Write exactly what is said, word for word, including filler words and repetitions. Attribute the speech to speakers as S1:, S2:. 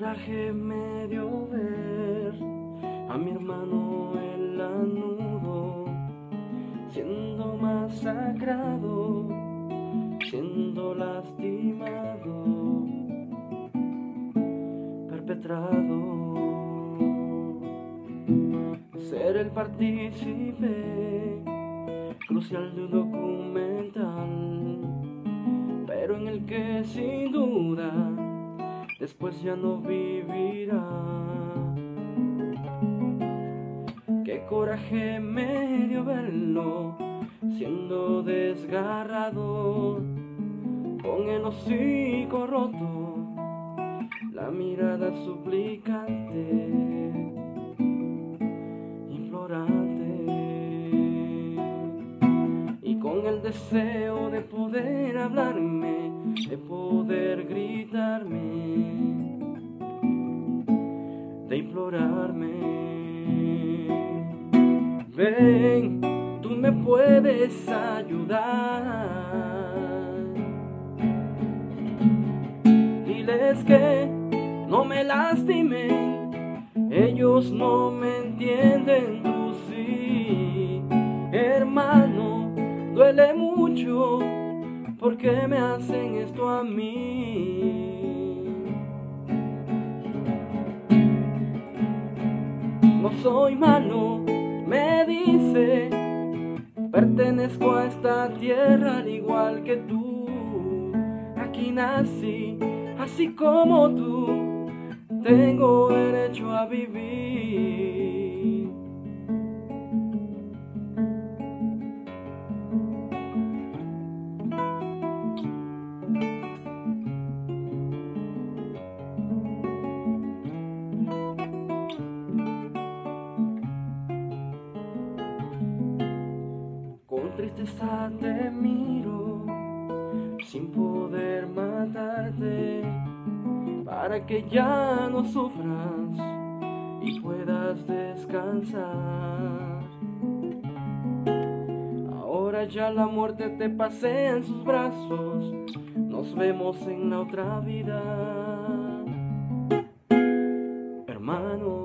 S1: coraje me dio ver a mi hermano el lanudo siendo masacrado, siendo lastimado, perpetrado. Ser el partícipe crucial de un documental, pero en el que sin duda después ya no vivirá. Qué coraje me dio verlo siendo desgarrado, con el hocico roto, la mirada suplicante, implorante, y con el deseo de poder hablarme, de poder gritarme, de implorarme. Ven, tú me puedes ayudar. Diles que no me lastimen, ellos no me entienden, tú sí. Hermano, duele mucho, ¿por qué me hacen esto a mí? No soy malo, me dice, pertenezco a esta tierra al igual que tú. Aquí nací, así como tú, tengo derecho a vivir. Con tristeza te miro, sin poder matarte, para que ya no sufras y puedas descansar. Ahora ya la muerte te pasea en sus brazos, nos vemos en la otra vida, hermano.